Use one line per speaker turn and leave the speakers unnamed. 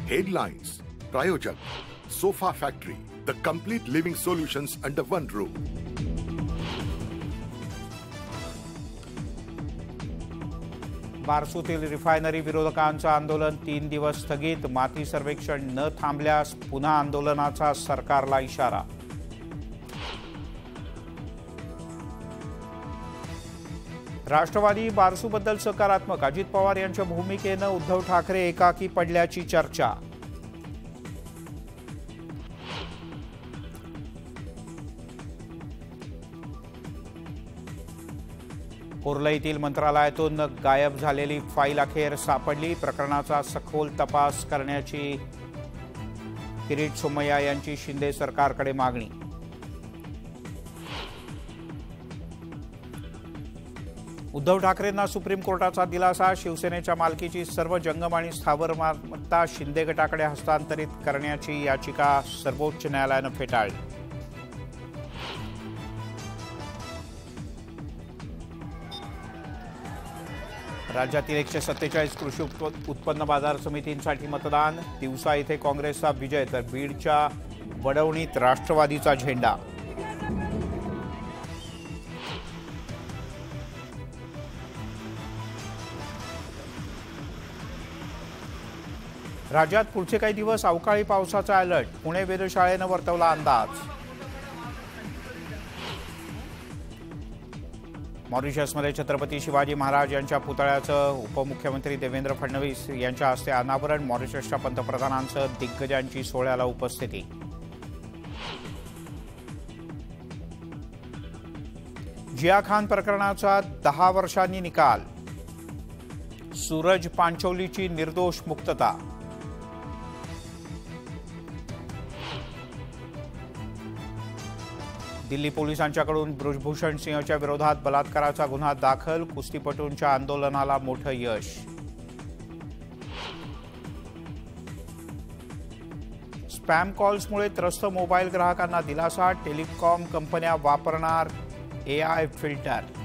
Headlines, Prayojak, Sofa Factory, the complete living solutions under one roof.
बारसूतील refinery विरोधकांचं आंदोलन 3 दिवस स्थगित. माती सर्वेक्षण न थांबल्यास पुन्हा आंदोलनाचा सरकारला इशारा. राष्ट्रवादी बारसूबद्दल सकारात्मक. अजित पवार यांच्या भूमिकेनं उद्धव ठाकरे एकाकी पडल्याची चर्चा. कोर्लईतील मंत्रालयातून गायब झालेली फाईल अखेर सापडली. प्रकरणाचा सखोल तपास करण्याची किरीट सोमय्या यांची शिंदे सरकारकडे मागणी. उद्धव ठाकरेंना सुप्रीम कोर्टाचा दिलासा. शिवसेनेच्या मालकीची सर्व जंगम आणि स्थावर मालमत्ता शिंदे गटाकडे हस्तांतरित करण्याची याचिका सर्वोच्च न्यायालयानं फेटाळली. राज्यातील 147 कृषी उत्पन्न बाजार समितींसाठी मतदान. दिवसा येथे काँग्रेसचा विजय तर बीडच्या वडवणीत राष्ट्रवादीचा झेंडा. राज्यात पुढचे काही दिवस अवकाळी पावसाचा अलर्ट. पुणे वेधशाळेनं वर्तवला अंदाज. मॉरिशसमध्ये छत्रपती शिवाजी महाराज यांच्या पुतळ्याचं उपमुख्यमंत्री देवेंद्र फडणवीस यांच्या हस्ते अनावरण. मॉरिशसच्या पंतप्रधानांचं दिग्गजांची सोहळ्याला उपस्थिती. जिया खान प्रकरणाचा 10 वर्षांनी निकाल. सूरज पांचोलीची निर्दोष मुक्तता. दिल्ली पोलिसांच्याकडून बृजभूषण सिंहच्या विरोधात बलात्काराचा गुन्हा दाखल. कुस्तीपटूंच्या आंदोलनाला मोठं यश. स्पॅम कॉल्समुळे त्रस्त मोबाईल ग्राहकांना दिलासा. टेलिकॉम कंपन्या वापरणार AI फिल्टर.